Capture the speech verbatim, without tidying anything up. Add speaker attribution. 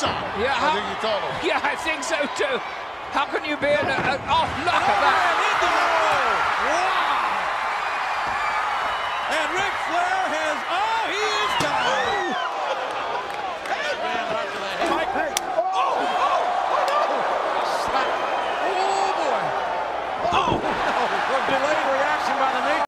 Speaker 1: shot.
Speaker 2: Yeah,
Speaker 1: I
Speaker 2: how,
Speaker 1: think he told him.
Speaker 2: Yeah, I think so too. How can you be in a, a oh, look at that.
Speaker 3: Wow! And Ric Flair has, oh, he is